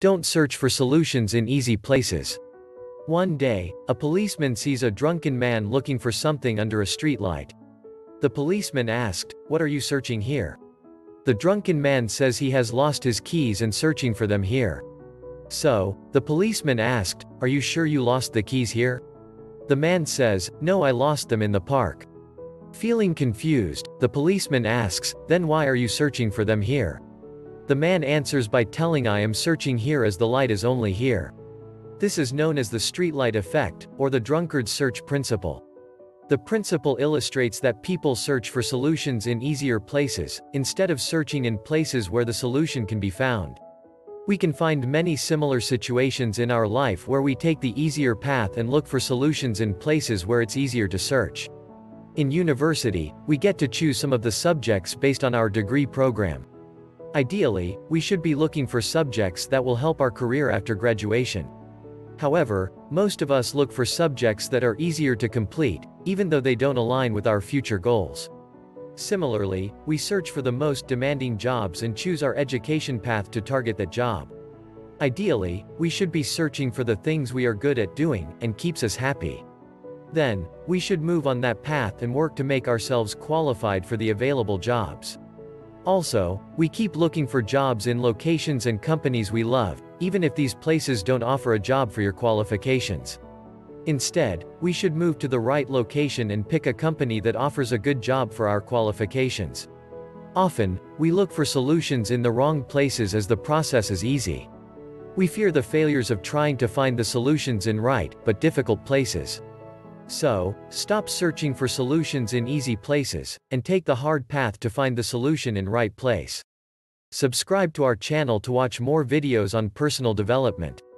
Don't search for solutions in easy places. One day, a policeman sees a drunken man looking for something under a streetlight. The policeman asked, "What are you searching here?" The drunken man says he has lost his keys and searching for them here. So, the policeman asked, "Are you sure you lost the keys here?" The man says, "No, I lost them in the park." Feeling confused, the policeman asks, "Then why are you searching for them here?" The man answers by telling, "I am searching here as the light is only here." This is known as the streetlight effect, or the drunkard search principle. The principle illustrates that people search for solutions in easier places, instead of searching in places where the solution can be found. We can find many similar situations in our life where we take the easier path and look for solutions in places where it's easier to search. In university, we get to choose some of the subjects based on our degree program. Ideally, we should be looking for subjects that will help our career after graduation. However, most of us look for subjects that are easier to complete, even though they don't align with our future goals. Similarly, we search for the most demanding jobs and choose our education path to target that job. Ideally, we should be searching for the things we are good at doing and keeps us happy. Then, we should move on that path and work to make ourselves qualified for the available jobs. Also, we keep looking for jobs in locations and companies we love, even if these places don't offer a job for your qualifications. Instead, we should move to the right location and pick a company that offers a good job for our qualifications. Often, we look for solutions in the wrong places as the process is easy. We fear the failures of trying to find the solutions in right, but difficult places. So, stop searching for solutions in easy places, and take the hard path to find the solution in right place. Subscribe to our channel to watch more videos on personal development.